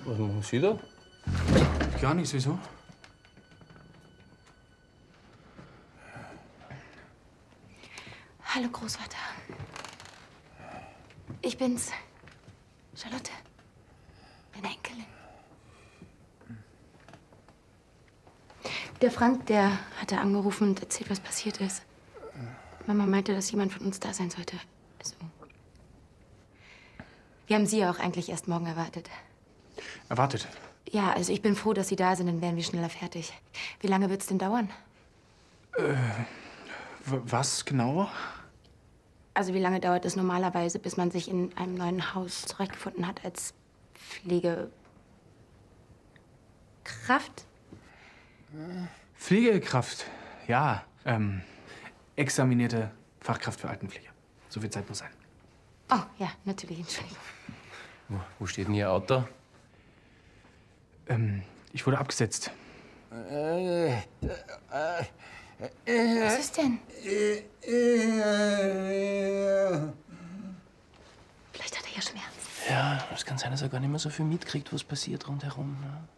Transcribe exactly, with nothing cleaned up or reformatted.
Was machen Sie da? Gar nichts, wieso? Hallo, Großvater. Ich bin's. Charlotte. Deine Enkelin. Der Frank, der hatte angerufen und erzählt, was passiert ist. Mama meinte, dass jemand von uns da sein sollte. Also, wir haben Sie ja auch eigentlich erst morgen erwartet. Erwartet? Ja, also ich bin froh, dass Sie da sind, dann wären wir schneller fertig. Wie lange wird's denn dauern? Äh, was genau? Also wie lange dauert es normalerweise, bis man sich in einem neuen Haus zurechtgefunden hat als Pflegekraft? Pflegekraft, ja. Ähm, examinierte Fachkraft für Altenpflege. So viel Zeit muss sein. Oh, ja, natürlich, Entschuldigung. Wo, wo steht denn Ihr Auto? Ähm, ich wurde abgesetzt. Was ist denn? Vielleicht hat er ja Schmerzen. Ja, es kann sein, dass er gar nicht mehr so viel mitkriegt, was passiert rundherum. Ne?